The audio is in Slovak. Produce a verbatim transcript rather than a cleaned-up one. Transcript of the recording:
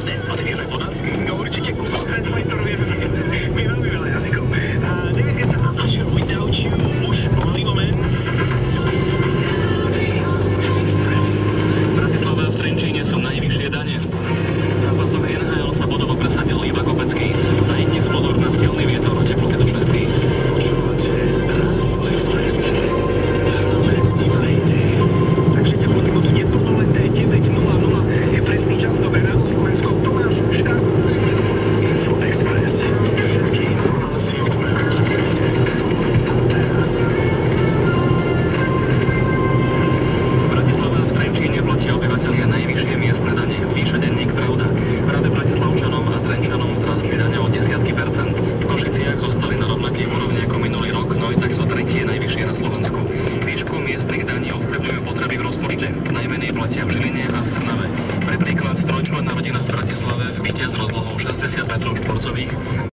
ładné. A ty vieš aj po dánsky? No určite Google Translator vie, vie veľmi veľa jazykov. A David Guetta, I should without you, už pomalý moment. V Bratislave a v Trenčíne sú najvyššie dane. Na pasoch en há el sa bodovo presadil Iva Kopecký. Aj dnes pozor na silný vietor a teploty do šestky. Počúvate Rádio Express. Takže teploty budú neplnoleté deväť nula nula. Je presný čas, dobré ráno Slovensko. Tomáš Škarko. Info Express. Všetky informácie o aktualite. A teraz. V Bratislave a v Trenčíne platia obyvatelia najvyššie miestne dane. Píše denník Pravda. Práve Bratislavčanom a Trenčanom vzrástli dane o desiatky percent. V Košiciach zostali na rovnakých úrovni ako minulý rok, no i tak sú tretie najvyššie na Slovensku. Výšku miestnych daní ovplyvňujú potreby v rozpočte. Najmenej platia v Žiline a v Trnave. Pre príklad trojčlenná rodina v Bratislave v byte s rozlohou šesťdesiat metrov štvorcových